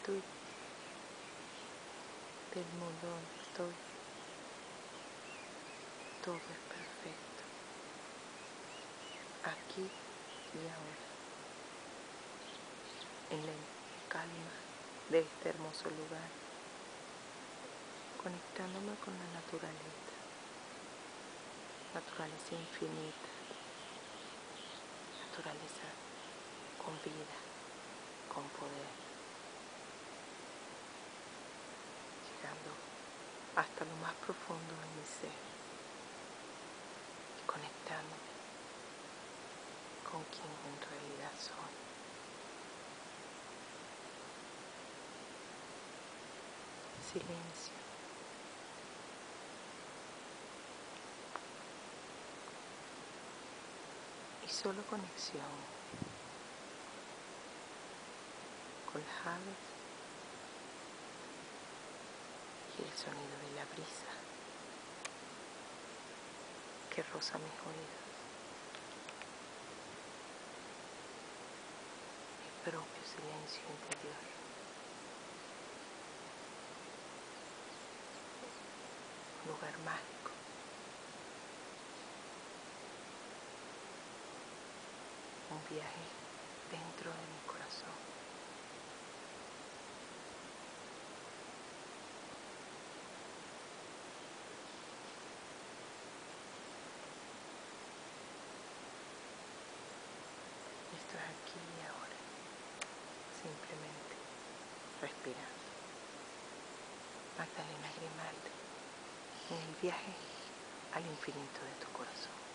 plenitud del mundo donde estoy. Todo es perfecto, aquí y ahora, en la calma de este hermoso lugar, conectándome con la naturaleza infinita, naturaleza con vida, con poder, llegando hasta lo más profundo de mi ser y conectándome con quien en realidad soy. Silencio. Y solo conexión con las aves y el sonido de la brisa que roza mis oídos. Mi propio silencio interior. Un lugar mágico. Un viaje dentro de mi corazón. Esto es aquí y ahora, simplemente respirando. Magdalena Grimaldi, en el viaje al infinito de tu corazón.